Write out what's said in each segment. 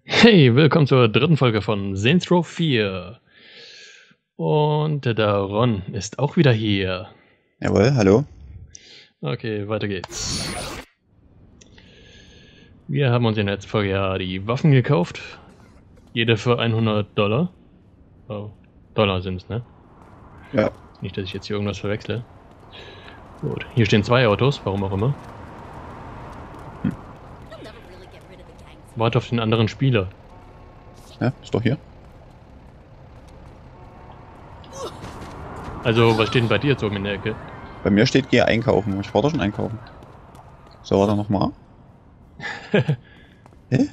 Hey, willkommen zur dritten Folge von Saints Row 4. Und der Ron ist auch wieder hier. Jawohl, hallo. Okay, weiter geht's. Wir haben uns in der letzten Folge ja die Waffen gekauft. Jede für $100. Oh, Dollar sind's, ne? Ja. Nicht, dass ich jetzt hier irgendwas verwechsle. Gut, hier stehen zwei Autos, warum auch immer. Warte auf den anderen Spieler. Ja, ist doch hier. Also, was steht denn bei dir jetzt oben in der Ecke? Bei mir steht, geh einkaufen. Ich war doch schon einkaufen. So, warte nochmal. Hä?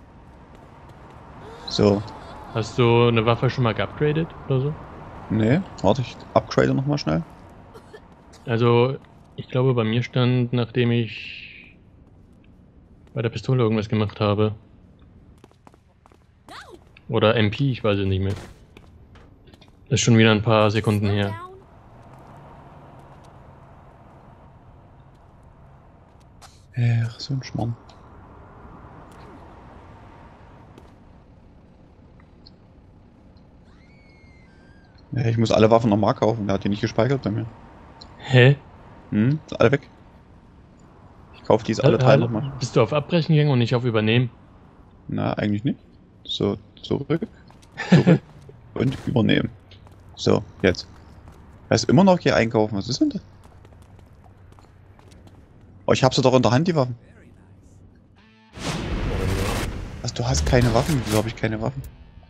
So. Hast du eine Waffe schon mal geupgradet oder so? Nee, warte, ich upgrade nochmal schnell. Also, ich glaube, bei mir stand, nachdem ich bei der Pistole irgendwas gemacht habe. Oder MP, ich weiß es nicht mehr. Das ist schon wieder ein paar Sekunden her. Ach, so ein Schmarrn. Ja, ich muss alle Waffen nochmal kaufen. Der hat die nicht gespeichert bei mir. Hä? Ist alle weg. Ich kaufe diese alle drei nochmal. Bist du auf Abbrechen gegangen und nicht auf Übernehmen? Na, eigentlich nicht. So, zurück und übernehmen. So, jetzt. Er ist immer noch hier einkaufen. Was ist denn das? Oh, ich hab sie doch in der Hand, die Waffen. Was, du hast keine Waffen? Wieso habe ich keine Waffen?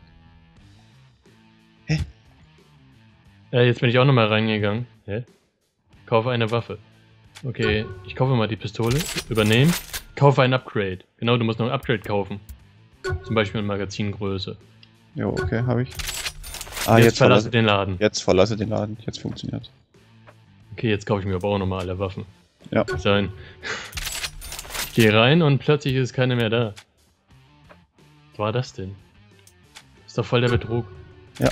Hä? Jetzt bin ich auch nochmal reingegangen. Hä? Kaufe eine Waffe. Okay, ich kaufe mal die Pistole. Übernehmen. Kaufe ein Upgrade. Genau, du musst noch ein Upgrade kaufen. Zum Beispiel eine Magazingröße. Jo, okay, habe ich. Jetzt verlasse den Laden. Jetzt verlasse den Laden. Jetzt funktioniert. Okay, jetzt kaufe ich mir aber auch nochmal alle Waffen. Ja. Sein. Ich gehe rein und plötzlich ist keiner mehr da. Was war das denn? Ist doch voll der Betrug. Ja.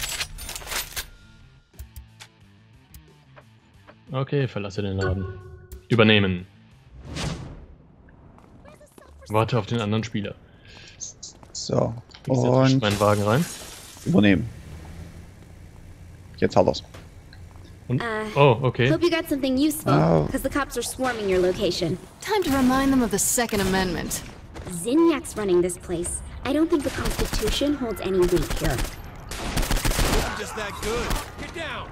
Okay, verlasse den Laden. Übernehmen. Warte auf den anderen Spieler. So. Ich setze Und meinen Wagen rein. übernehmen. Jetzt hat er's. Und, oh, okay. Hope you got something useful, because the cops are swarming your location. Time to remind them of the Second Amendment. Zinniac's running this place. I don't think the Constitution holds any weight here. Just that good. Get down.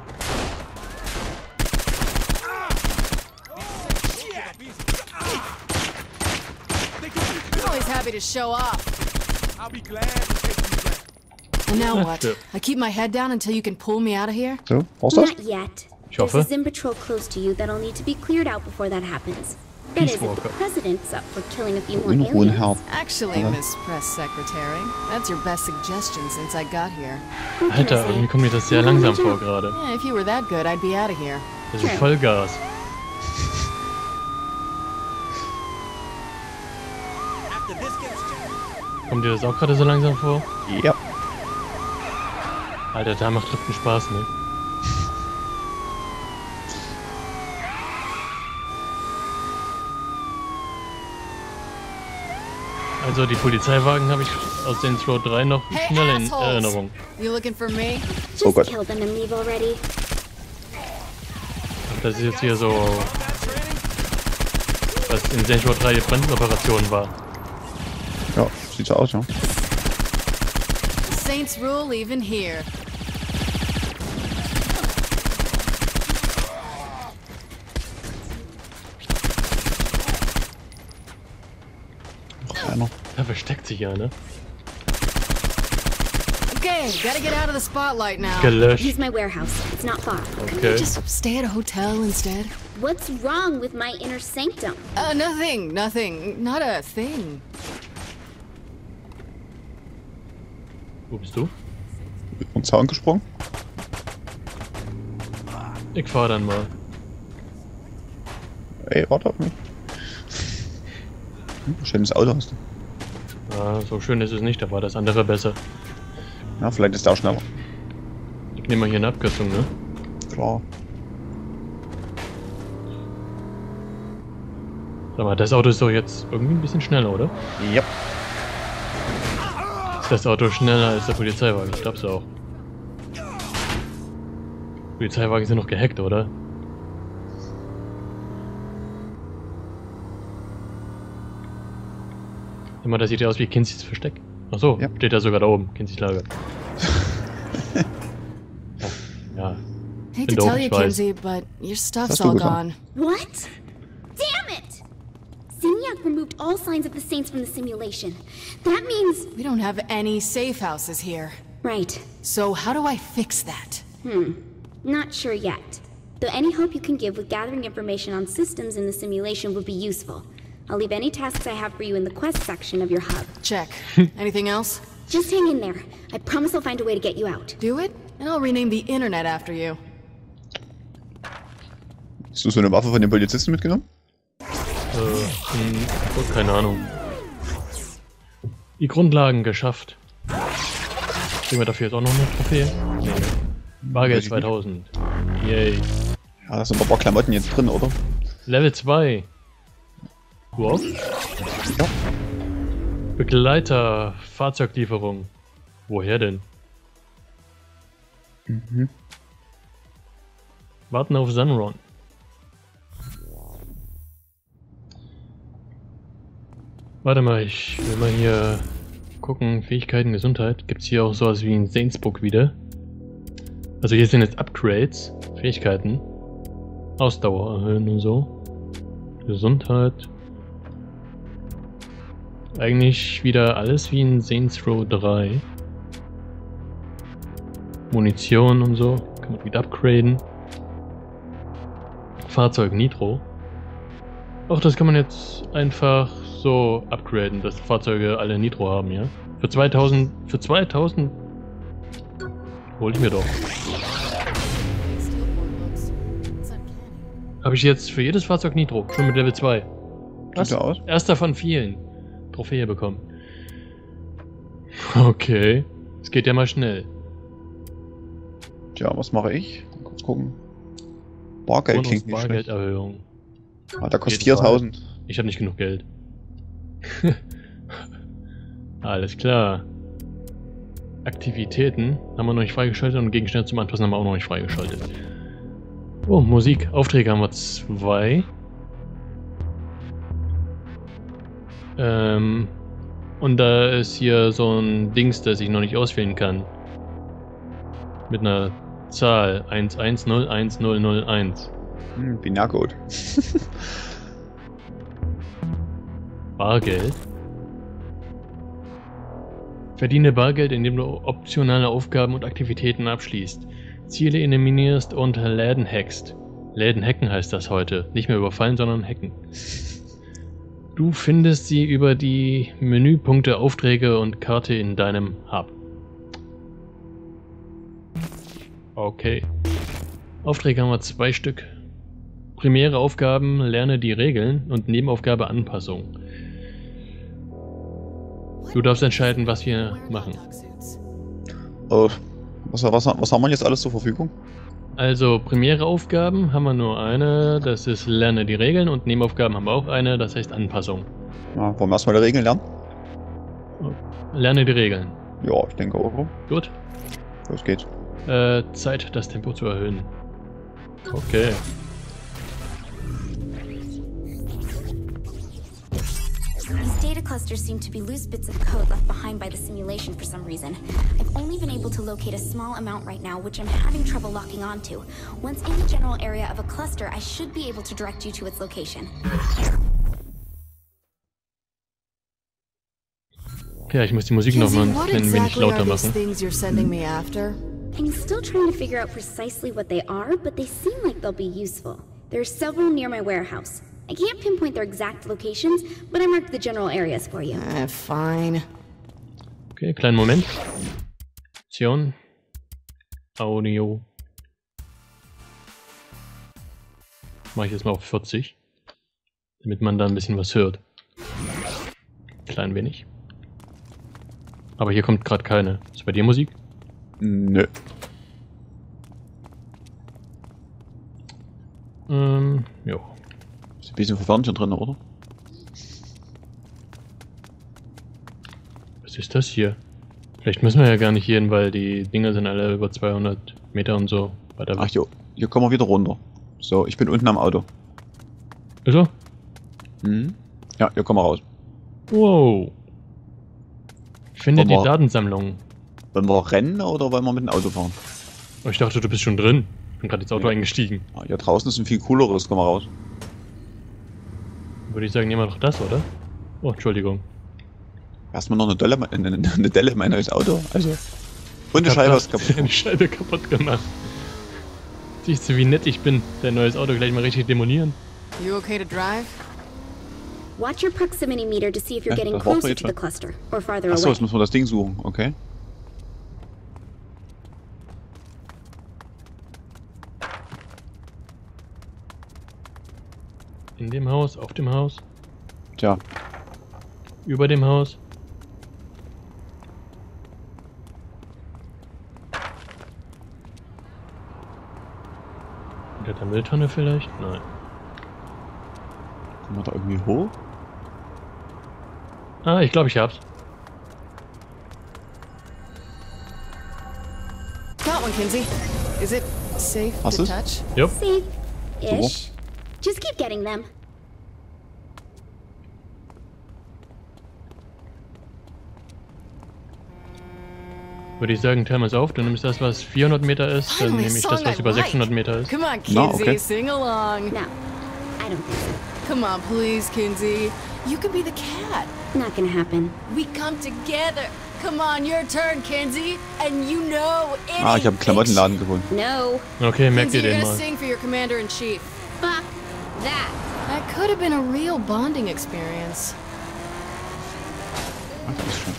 Always happy to show off. I'll be glad to take you back. And now Ach, what? stimmt. I keep my head down until you can pull me out of here? So, brauchst du das? Not yet. Ich There's hoffe. a Zim patrol close to you that'll need to be cleared out before that happens. That is, if the Peace Walker. president's up for killing a few more In Ruhe, Herr. aliens. Actually, Miss Press Secretary, that's your best suggestion since I got here. What can I Alter, say? irgendwie kommt mir das sehr langsam vor gerade. Yeah, if you were that good, I'd be out of here. Das ist Vollgas. After this gets checked. Kommt dir das auch gerade so langsam vor? Ja. Alter, da macht Driften Spaß, ne? Also die Polizeiwagen habe ich aus Saints Row 3 noch Hey, schnell in assholes! Erinnerung. You looking for me? Oh Just Gott. kill them and leave already. Das ist jetzt hier so, was in Saints Row 3 Brandenoperation war. Ja, sieht so aus, ja. Saints rule even here. Noch einer. Da versteckt sich ja, ne? Okay, gotta get out of the spotlight now. Gelöscht. Here's my warehouse. It's not far. Okay. Just stay at a hotel instead. What's wrong with my inner sanctum? Nothing, nothing. Not a thing. Wo bist du? Über den Zaun gesprungen. Ich fahr dann mal. Ey, warte auf mich. Schönes Auto hast du. Ja, so schön ist es nicht, da war das andere besser. Ja, vielleicht ist der auch schneller. Ich nehme mal hier eine Abkürzung, ne? Klar. Sag mal, das Auto ist doch jetzt irgendwie ein bisschen schneller, oder? Ja. Ist das Auto schneller als der Polizeiwagen? Ich glaub's auch. Polizeiwagen sind noch gehackt, oder? Immer, das sieht ja aus wie Kinseys Versteck. Achso, Ja. steht da sogar da oben. Kinseys Lager. Oh, ja. Hate Bin to doof, tell you, ich weiß. Kinsey, but your stuff's Hast du all getan? gone. What? Damn it! Zinyak removed all signs of the Saints from the simulation. That means... We don't have any safe houses here. Right. So how do I fix that? Not sure yet. Though any hope you can give with gathering information on systems in the simulation would be useful. I'll leave any tasks I have for you in the quest section of your hub. Check. Anything else? Just hang in there. I promise I'll find a way to get you out. Do it, and I'll rename the internet after you. Hast du so eine Waffe von den Polizisten mitgenommen? Oh, keine Ahnung. Die Grundlagen geschafft. Kriegen wir dafür jetzt auch noch eine Trophäe? Nee. Bargeld Weiß ich nicht. 2000. Yay. Ja, da sind ein paar Klamotten jetzt drin, oder? Level 2. Wow. Ja. Begleiter, Fahrzeuglieferung. Woher denn? Warten auf Sunron. Warte mal, ich will mal hier gucken. Fähigkeiten, Gesundheit. Gibt es hier auch sowas wie ein Saints Book wieder? Also hier sind jetzt Upgrades, Fähigkeiten, Ausdauer erhöhen und so. Gesundheit. Eigentlich wieder alles wie in Saints Row 3. Munition und so. Kann man wieder upgraden. Fahrzeug Nitro. Auch das kann man jetzt einfach so upgraden, dass Fahrzeuge alle Nitro haben, ja? Für 2000 hol ich mir doch. Habe ich jetzt für jedes Fahrzeug Nitro, schon mit Level 2. Sieht so aus. Erster von vielen. Trophäe bekommen. Okay. Es geht ja mal schnell. Tja, was mache ich? Mal kurz gucken. Bargeld klingt nicht schlecht. Bargelderhöhung. Ah, der kostet jeden Fall. 4000. Ich habe nicht genug Geld. Alles klar. Aktivitäten haben wir noch nicht freigeschaltet und Gegenstände zum Anpassen haben wir auch noch nicht freigeschaltet. Oh, Musik. Aufträge haben wir 2. Und da ist hier so ein Dings, das ich noch nicht auswählen kann. Mit einer Zahl 110101. Binärcode. Bargeld. Verdiene Bargeld, indem du optionale Aufgaben und Aktivitäten abschließt. Ziele eliminierst und Läden hackst. Läden hacken heißt das heute. Nicht mehr überfallen, sondern hacken. Du findest sie über die Menüpunkte Aufträge und Karte in deinem Hub. Okay. Aufträge haben wir 2 Stück. Primäre Aufgaben, lerne die Regeln und Nebenaufgabe Anpassung. Du darfst entscheiden, was wir machen. Was haben wir jetzt alles zur Verfügung? Also primäre Aufgaben haben wir nur eine, das ist lerne die Regeln und Nebenaufgaben haben wir auch eine, das heißt Anpassung. Ja, wollen wir erstmal die Regeln lernen? Lerne die Regeln. Ja, ich denke auch. Gut. Los geht's. Zeit, das Tempo zu erhöhen. Okay. These data clusters seem to be loose bits of code left behind by the simulation for some reason. I've only been able to locate a small amount right now, which I'm having trouble locking onto. Once in the general area of a cluster, I should be able to direct you to its location. Okay, ich muss die Musik nochmal what ein wenig exactly lauter are these machen. things you're sending me after? I'm still trying to figure out precisely what they are, but they seem like they'll be useful. There are several near my warehouse. I can't pinpoint their exact locations, but I marked the general areas for you. Fine. Okay, kleinen Moment. Option. Audio. Mache ich jetzt mal auf 40. Damit man da ein bisschen was hört. Klein wenig. Aber hier kommt gerade keine. Ist bei dir Musik? Nö. Jo. Ist ein bisschen Verfernchen drin, oder? Was ist das hier? Vielleicht müssen wir ja gar nicht hier hin, weil die Dinger sind alle über 200 Meter und so weiter Ach, weg. hier kommen wir wieder runter. So, ich bin unten am Auto. Ist so? Mhm. Ja, hier kommen wir raus. Wow. Ich finde die Aber- Datensammlung. Wollen wir rennen oder wollen wir mit dem Auto fahren? Oh, ich dachte, du bist schon drin. Ich bin gerade ins Auto Ja. eingestiegen. Ah, hier draußen ist ein viel cooleres, komm mal raus. Würde ich sagen, nehmen wir doch das, oder? Oh, Entschuldigung. Erstmal noch eine Delle in mein neues Auto. Also. Und eine Scheibe ist kaputt. Die Scheibe kaputt gemacht. Siehst du, wie nett ich bin, dein neues Auto gleich mal richtig demolieren. You okay to drive? Watch your proximity meter to see if you're Ja, getting das braucht closer man jetzt to the schon. cluster or farther Achso, away. jetzt müssen wir das Ding suchen, okay. In dem Haus, auf dem Haus, Tja, über dem Haus. Unter der Mülltonne vielleicht? Nein. kommen wir da irgendwie hoch? Ah, ich glaube, ich hab's. Got one, Kinsey. Is it safe Was to ist? touch? Jupp. Safe-ish. Just keep getting them. Würde ich sagen, teilen wir es auf. Du nimmst das, was 400 Meter ist, dann Finally, nehme ich a das, song was I über like. 600 Meter ist. Come on, Kinsey, No, okay. sing along. No, I don't think so. Come on, please, Kinsey. You can be the cat. Not gonna happen. We come together. Come on, your turn, Kinsey. And you know it. Ah, ich habe einen Klamottenladen gefunden. No. Okay, merkt Kinsey, ihr you're den gonna mal. sing for your commander-in-chief. Fuck that. That could have been a real bonding experience. Ach, das ist schön.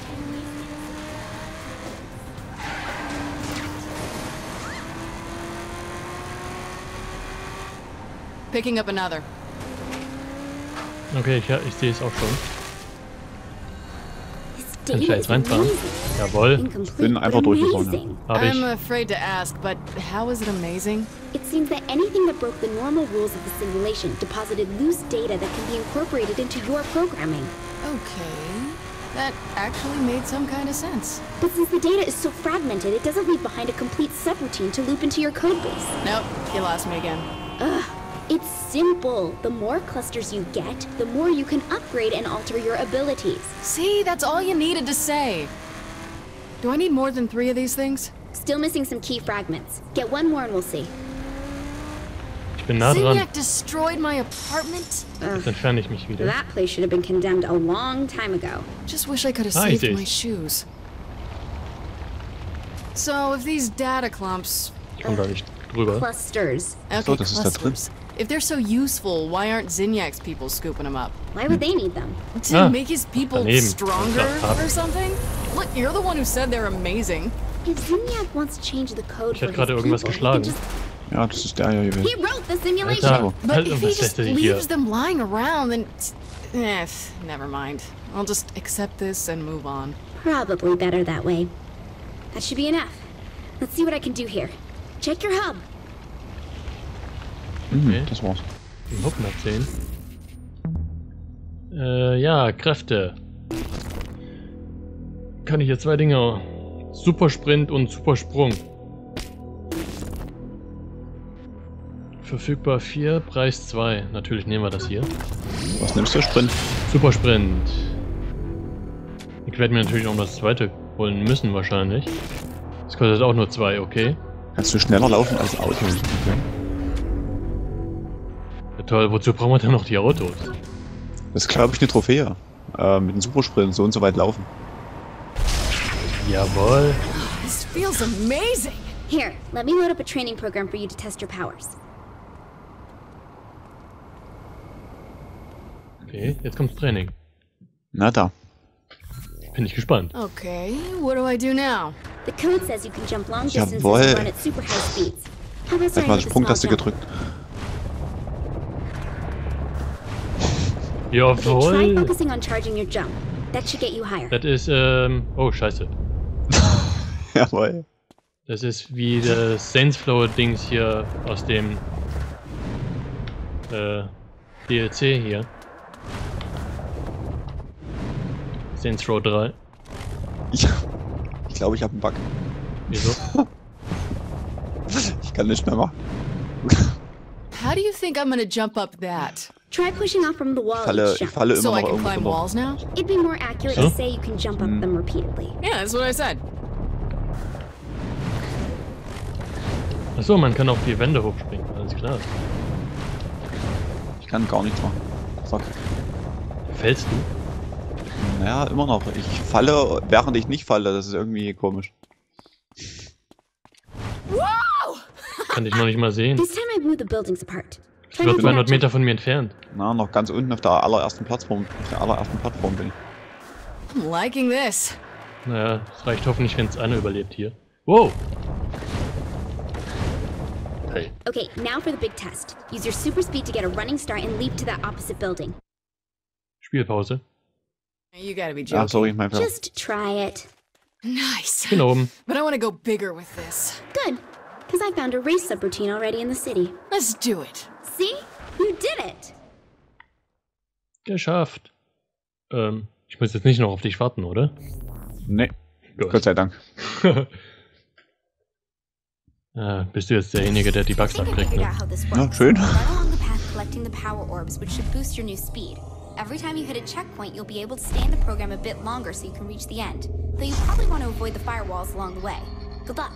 Picking up another. Okay, ich sehe es auch schon. This Kann ich data da is jetzt reinfahren? amazing. Jawohl. Incomplete, bin but einfach durchgefahren, ja. amazing. Habe ich. I'm afraid to ask, but how is it amazing? It seems that anything that broke the normal rules of the simulation deposited loose data that can be incorporated into your programming. Okay. That actually made some kind of sense. But since the data is so fragmented, it doesn't leave behind a complete subroutine to loop into your codebase. Nope, you lost me again. It's simple. The more clusters you get, the more you can upgrade and alter your abilities. See, that's all you needed to say. Do I need more than 3 of these things? Still missing some key fragments. Get one more and we'll see. Ich bin nah dran. Zinyak destroyed my apartment? Jetzt entferne ich mich wieder. That place should have been condemned a long time ago. Just wish I could have Ah, I saved see. my shoes. So, if these data clumps... Ich komme da nicht drüber. Clusters. Okay, So, das ist da drin. clusters. If they're so useful, why aren't Zinyak's people scooping them up? Why would they need them? To Ah, make his people daneben. stronger Ab. or something? Look, you're the one who said they're amazing. If Zinyak wants to change the code Ich for hätte his gerade irgendwas people, he can geschlagen. just... Ja, das ist der hier gewesen. He wrote the simulation! Alter, But halt if he was just lässt er sich hier? leaves them lying around, then... never mind. I'll just accept this and move on. Probably better that way. That should be enough. Let's see what I can do here. Check your hub. Okay. Das war's. Den Huppen erzählen. Ja, Kräfte. Kann ich hier 2 Dinge. Supersprint und Supersprung. Verfügbar 4, Preis 2. Natürlich nehmen wir das hier. Was nimmst du? Sprint? Supersprint. Ich werde mir natürlich auch das zweite holen müssen wahrscheinlich. Das kostet auch nur 2, okay. Kannst du schneller laufen als Auto? Okay. Ja, toll, wozu brauchen wir denn noch die Autos? Das ist, glaube ich, eine Trophäe. Mit dem Supersprint so und so weit laufen. Jawohl. This feels amazing! Here, let me load up a training program for you to test your powers. Okay, jetzt kommt's Training. Na da. Bin ich gespannt. Okay, what do I do now? The code says you can jump long distances Jawohl. and run at super high speeds. How about Sag starting mal, with a small Sprungtaste jump? gedrückt. Okay, try Jawohl. focusing on charging your jump. That should get you higher. Das ist, oh, scheiße. Jawohl. Das ist wie das Saints Flow-Dings hier aus dem DLC hier. Saints Row 3. Ich glaube, ich habe einen Bug. Wieso? Ich kann nicht mehr machen. How do you think I'm gonna jump up that? Try pushing off from the wall Ich each falle jump. So immer I noch can irgendwo climb drüber. walls now? It'd be more accurate So? to say you can jump up them repeatedly. Yeah, that's what I said. Achso, man kann auf die Wände hochspringen, alles klar. Ich kann gar nichts machen. Fuck. Fällst du? Naja, immer noch. Ich falle, während ich nicht falle. Das ist irgendwie komisch. Kann dich noch nicht mal sehen. This time I blew the buildings apart. Ich Try war not to 200 catch Meter von mir entfernt. Na, noch ganz unten auf der allerersten Plattform. Auf der allerersten Plattform bin ich. I'm liking this. Naja, es reicht hoffentlich, wenn es einer überlebt hier. Wow! Hey. Okay, now for the big test. Use your super speed to get a running start and leap to that opposite building. Spielpause. You gotta be Ah, joking. sorry, mein Fehler. Just try it. Nice. Ich bin oben. But I want to go bigger with this. Good, because I found a race subroutine already in the city. Let's do it. See? You did it! Geschafft. Ich muss jetzt nicht noch auf dich warten, oder? Nee, Gut. Gott sei Dank. Bist du jetzt derjenige, der die I Bugs think I abkriegt, figured ne? out how this Ja, works. schön. Run along the path collecting the power orbs, which should boost your new speed. Every time you hit a checkpoint, you'll be able to stay in the program a bit longer so you can reach the end. Though you probably want to avoid the firewalls along the way. Good luck.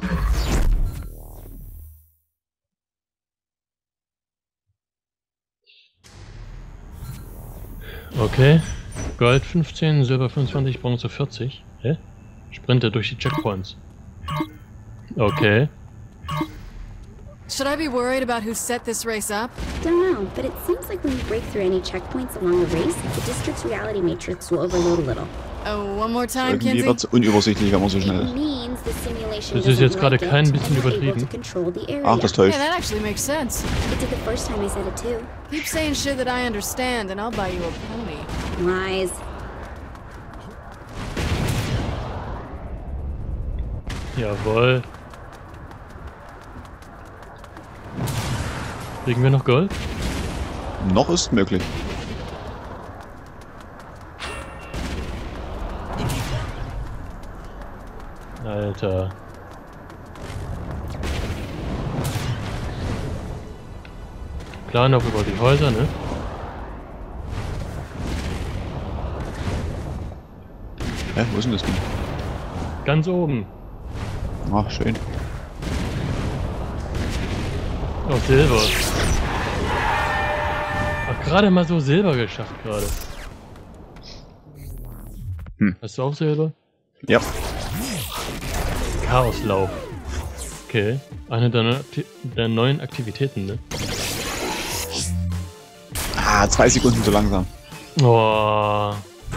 Okay. Gold 15, Silber 25, Bronze 40. Hä? Sprinte durch die Checkpoints. Okay. Should I be worried about who set this race up? Don't know, but it seems like when you break through any checkpoints along the race, the district's reality matrix will overload a little. Oh, one more time, Irgendwie Kenzie. wird es unübersichtlich, wenn man so schnell It ist. means the simulation Das ist jetzt doesn't gerade like kein it, bisschen and you're able übertrieben. to control the area. Ach, das Yeah, täuscht. that actually makes sense. It did the first time I said it too. Keep saying shit that I understand, and I'll buy you a pony. Lies. Jawohl. Kriegen wir noch Gold? Noch ist möglich. Alter. Klar noch über die Häuser, ne? Hä, wo ist denn das Ding? Ganz oben. Ach, schön. Oh, Silber. Ach, gerade mal so Silber geschafft gerade. Hast du auch Silber? Ja. Chaoslauf. Okay. Eine der neuen Aktivitäten, ne? Ah, 2 Sekunden zu langsam. Oh.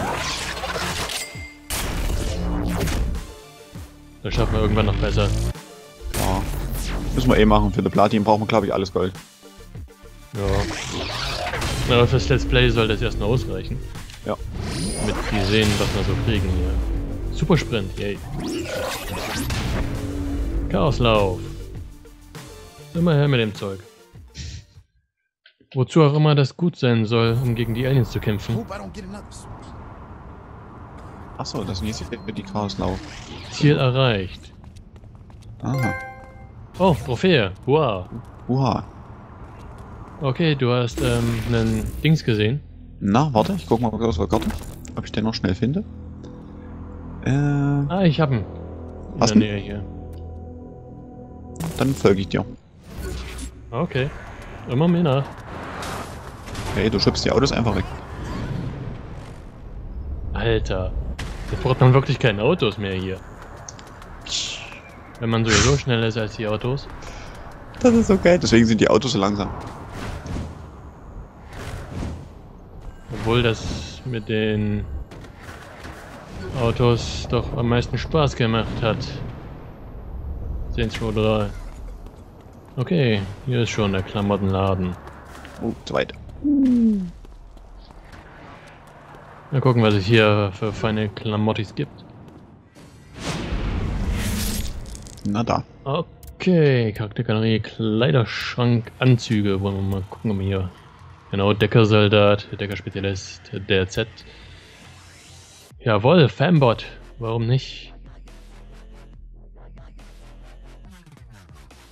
Das schaffen wir irgendwann noch besser. Ja. Müssen wir eh machen. Für die Platin brauchen wir, glaube ich, alles Gold. Ja. Aber fürs Let's Play soll das erstmal ausreichen. Ja. Damit die sehen, was wir so kriegen hier. Super Sprint, yay. Chaoslauf. Immer her mit dem Zeug. Wozu auch immer das gut sein soll, um gegen die Aliens zu kämpfen. Hope I don't get another. Achso, das sind jetzt die Chaoslauf. Ziel erreicht. Aha. Oh, Trophäe. Wow. Uha. Okay, du hast einen Dings gesehen. Na, warte, ich guck mal aus der Karte, ob ich den noch schnell finde. Ah, ich hab ihn. In Hast der du? Nähe hier. Dann folge ich dir. Okay. Immer mehr nach. Okay, du schubst die Autos einfach weg. Alter. Jetzt braucht man wirklich keine Autos mehr hier. Wenn man sowieso schneller ist als die Autos. Das ist so geil. Deswegen sind die Autos so langsam. Obwohl das mit den Autos doch am meisten Spaß gemacht hat. Saints Row 3. Okay, hier ist schon der Klamottenladen. Oh, zweit. Mal gucken, was es hier für feine Klamottis gibt. Na da. Okay, Charaktergalerie, Kleiderschrank, Anzüge. Wollen wir mal gucken, ob wir hier... Genau, Deckersoldat, Deckerspezialist, der Z. Jawohl, Fanbot. Warum nicht?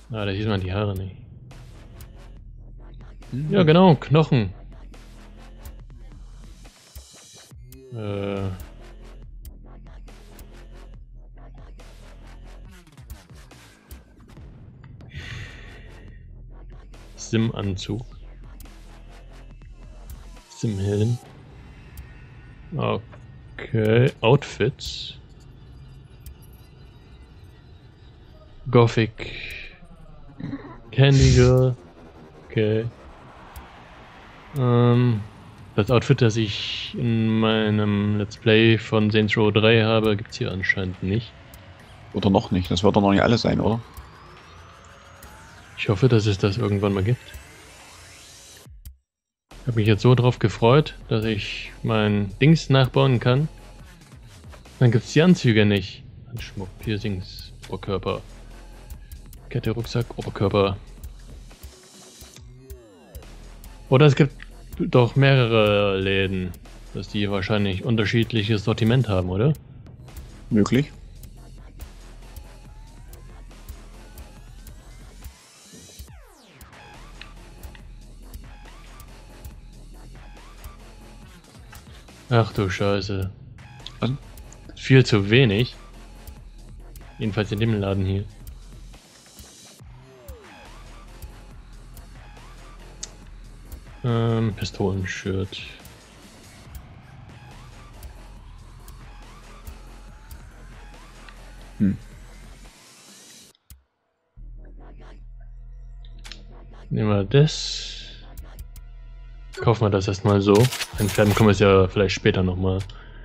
Ah, da sieht man die Haare nicht. Ja, genau, Knochen. Sim-Anzug. Sim-Helm. Okay, Outfits. Gothic. Candy Girl. Okay. Das Outfit, das ich in meinem Let's Play von Saints Row 3 habe, gibt's hier anscheinend nicht. Oder noch nicht, das wird doch noch nicht alles sein, oder? Ich hoffe, dass es das irgendwann mal gibt. Ich habe mich jetzt so drauf gefreut, dass ich mein Dings nachbauen kann. Dann gibt's die Anzüge nicht. Handschmuck, Piercings, Oberkörper. Kette, Rucksack, Oberkörper. Oder es gibt doch mehrere Läden, dass die wahrscheinlich unterschiedliches Sortiment haben, oder? Möglich. Ach du Scheiße. Was? Viel zu wenig. Jedenfalls in dem Laden hier. Pistolenshirt. Nehmen wir das. Kaufen wir das erstmal so. Entfernen können wir es ja vielleicht später nochmal.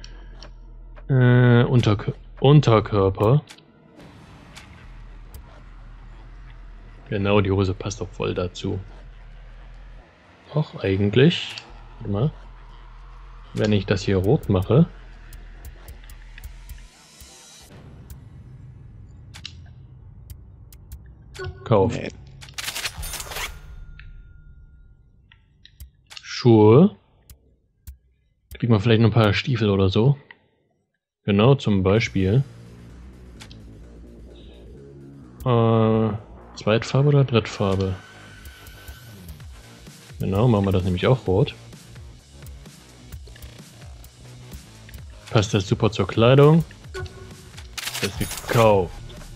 Unterkörper. Genau, die Hose passt doch voll dazu. Auch eigentlich. Warte mal. Wenn ich das hier rot mache. Kauf. Nee. Schuhe. Kriegen wir vielleicht noch ein paar Stiefel oder so. Genau, zum Beispiel. Zweitfarbe oder Drittfarbe? Genau, machen wir das nämlich auch rot. Passt das super zur Kleidung. Das ist gekauft.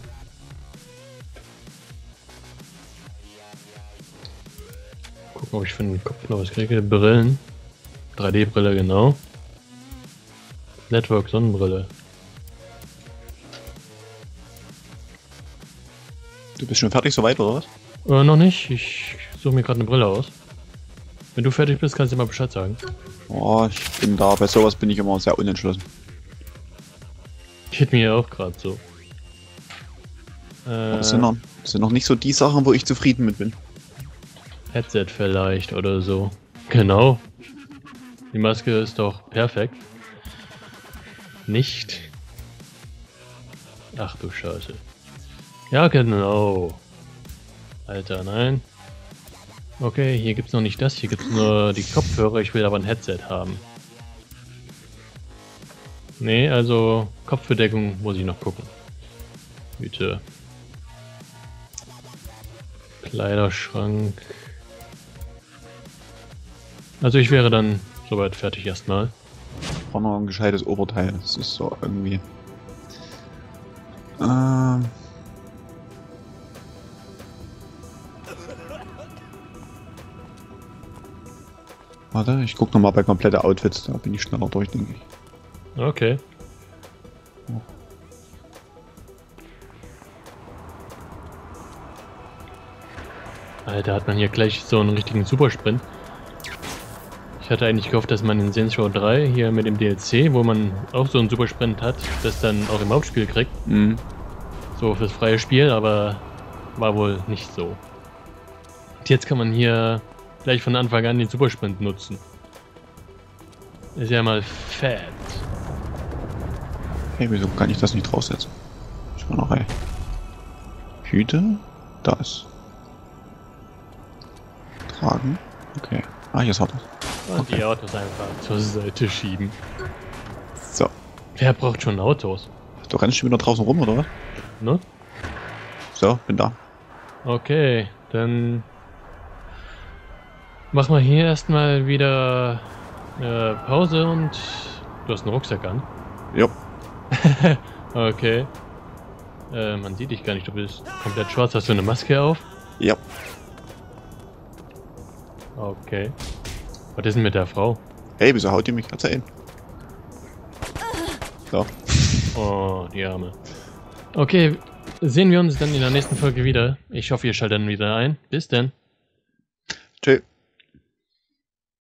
Gucken, ob ich für den Kopf noch was kriege. Brillen. 3D-Brille, genau. Network Sonnenbrille. Du bist schon fertig soweit, oder was? Noch nicht. Ich suche mir gerade eine Brille aus. Wenn du fertig bist, kannst du mal Bescheid sagen. Oh, ich bin da. Bei sowas bin ich immer sehr unentschlossen. Geht mir auch gerade so. Das sind noch nicht so die Sachen, wo ich zufrieden mit bin. Headset vielleicht oder so. Genau. Die Maske ist doch perfekt. Nicht. Ach du Scheiße. Ja, genau. Alter, nein. Okay, hier gibt's noch nicht das. Hier gibt's nur die Kopfhörer. Ich will aber ein Headset haben. Nee, also Kopfbedeckung muss ich noch gucken. Bitte. Kleiderschrank. Also ich wäre dann soweit fertig erstmal. Ich brauche noch ein gescheites Oberteil. Das ist so irgendwie... Warte, ich gucke nochmal bei komplette Outfits. Da bin ich schneller durch, denke ich. Okay. Alter, hat man hier gleich so einen richtigen Supersprint. Ich hatte eigentlich gehofft, dass man in Saints Row 3 hier mit dem DLC, wo man auch so einen Supersprint hat, das dann auch im Hauptspiel kriegt. Mhm. So fürs freie Spiel, aber war wohl nicht so. Und jetzt kann man hier gleich von Anfang an den Supersprint nutzen. Ist ja mal fett. Hey, wieso kann ich das nicht draufsetzen? Ich mal noch rein. Hüte? Das. Tragen? Okay. Ah, hier ist Autos. Und Okay. die Autos einfach zur Seite schieben. So. Wer braucht schon Autos? Du rennst schon wieder draußen rum, oder was? Ne? So, bin da. Okay, dann machen wir hier erstmal wieder Pause und du hast einen Rucksack an. Jo. Okay. Man sieht dich gar nicht, du bist komplett schwarz. Hast du eine Maske auf? Ja. Okay. Was ist denn mit der Frau? Hey, wieso haut die mich gerade ein? So. Oh, die Arme. Okay, sehen wir uns dann in der nächsten Folge wieder. Ich hoffe, ihr schaltet dann wieder ein. Bis dann. Tschö.